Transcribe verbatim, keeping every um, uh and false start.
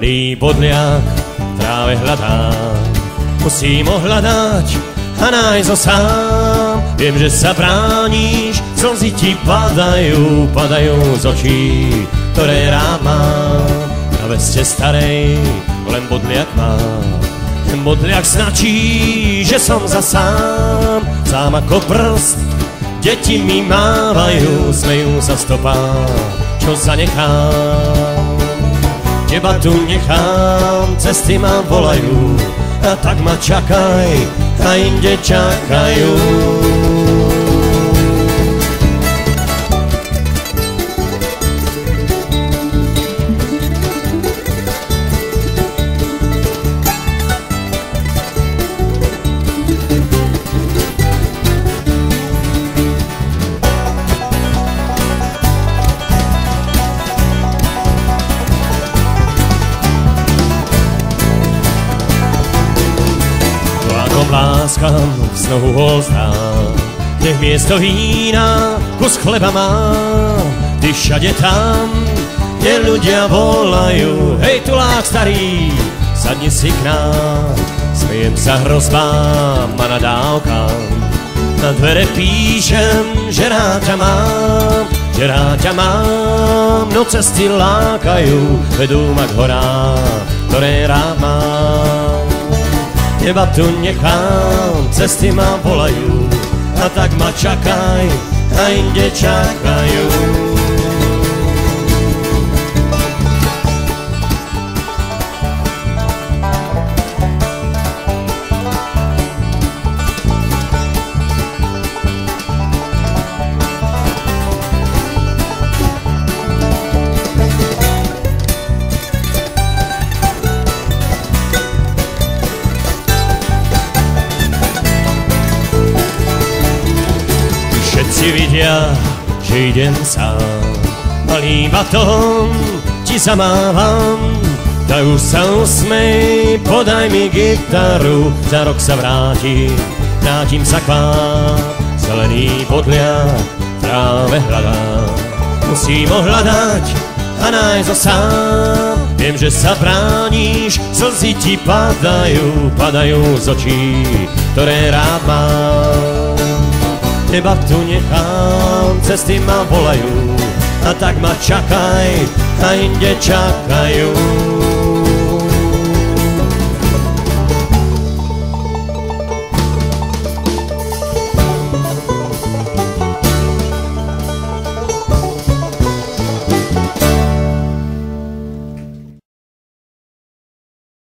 zelený bodliak v tráve hľadám. Musím ho hľadať a nájsť ho sám. Viem, že sa brániš, slzy ti padajú, padajú z očí, ktoré rád mám. Na veste starej len bodliak mám. Ten bodliak značí, že som za sám, sám ako prst. Deti mi mávajú, smejú sa stopám, čo zanechám. Teba tu nechám, cesty ma volajú, a tak ma čakaj, a inde čakajú. Láskam, znovu ho znám, nech miesto vína, kus chleba má. Ty všade tam, kde ľudia volajú, hej tulák starý, sadni si k nám. Smiem sa hrozbám a nadávkam, na dvere píšem, že rád ťa mám, že rád ťa mám. No cesty lákajú, vedú ma k horám, ktoré rád mám. Teba tu nechám, cesty ma volajú, a tak ma čakaj, a inde čakajú. Všetci vidia, že idem sám, malým batom ti zamávam. Tak už sa usmej, podaj mi gitaru, za rok sa vrátim, vrátim sa k vám. Zelený bodliak v tráve hľadám, musím ho hľadať a nájsť ho sám. Viem, že sa brániš, slzy ti padajú, padajú z očí, ktoré rád mám. Teba tu nechám, cesty ma volajú, a tak ma čakaj, a inde čakajú.